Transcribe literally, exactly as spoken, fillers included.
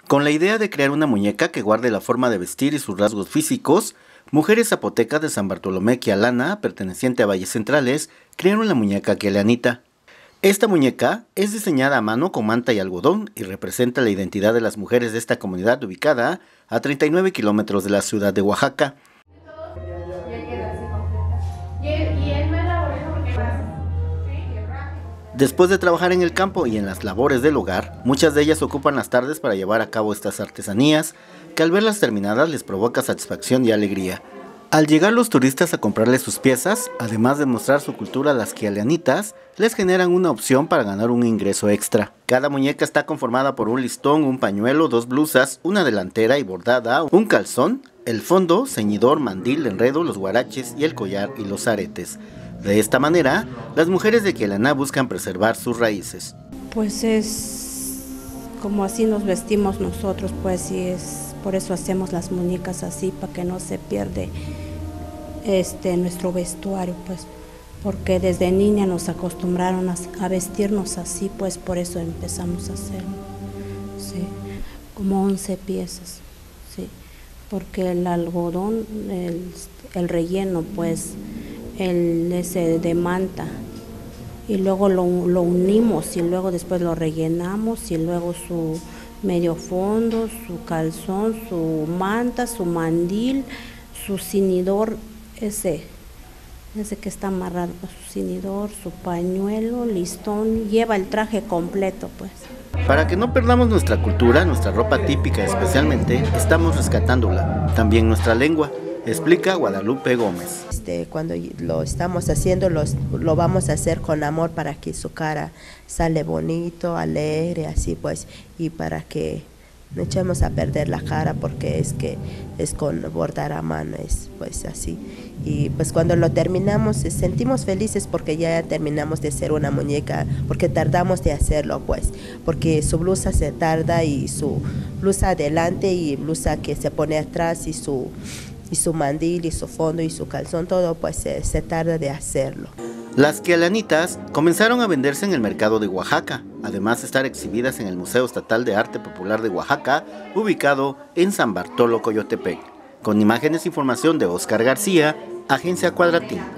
Con la idea de crear una muñeca que guarde la forma de vestir y sus rasgos físicos, mujeres zapotecas de San Bartolomé Quialana, perteneciente a Valles Centrales, crearon la muñeca Quialanita. Esta muñeca es diseñada a mano con manta y algodón y representa la identidad de las mujeres de esta comunidad ubicada a treinta y nueve kilómetros de la ciudad de Oaxaca. Después de trabajar en el campo y en las labores del hogar, muchas de ellas ocupan las tardes para llevar a cabo estas artesanías, que al verlas terminadas les provoca satisfacción y alegría. Al llegar los turistas a comprarles sus piezas, además de mostrar su cultura a las quialanitas, les generan una opción para ganar un ingreso extra. Cada muñeca está conformada por un listón, un pañuelo, dos blusas, una delantera y bordada, un calzón, el fondo, ceñidor, mandil, enredo, los guaraches y el collar y los aretes. De esta manera, las mujeres de Quialana buscan preservar sus raíces. Pues es como así nos vestimos nosotros, pues, y es por eso hacemos las muñecas así, para que no se pierde este nuestro vestuario, pues, porque desde niña nos acostumbraron a, a vestirnos así, pues por eso empezamos a hacerlo, sí, como once piezas, sí, porque el algodón, el, el relleno, pues, el ese de manta, y luego lo, lo unimos y luego después lo rellenamos y luego su medio fondo, su calzón, su manta, su mandil, su cinidor, ese, ese que está amarrado, su cinidor, su pañuelo, listón, lleva el traje completo, pues. Para que no perdamos nuestra cultura, nuestra ropa típica especialmente, estamos rescatándola, también nuestra lengua, explica Guadalupe Gómez. Este, cuando lo estamos haciendo, los, lo vamos a hacer con amor para que su cara sale bonito, alegre, así pues, y para que no echemos a perder la cara, porque es que es con bordar a mano, es pues así. Y pues cuando lo terminamos, sentimos felices porque ya terminamos de hacer una muñeca, porque tardamos de hacerlo, pues, porque su blusa se tarda y su blusa adelante y blusa que se pone atrás y su y su mandil y su fondo y su calzón, todo pues se, se tarda de hacerlo. Las quialanitas comenzaron a venderse en el mercado de Oaxaca, además de estar exhibidas en el Museo Estatal de Arte Popular de Oaxaca, ubicado en San Bartolo, Coyotepec. Con imágenes e información de Oscar García, Agencia Cuadratín.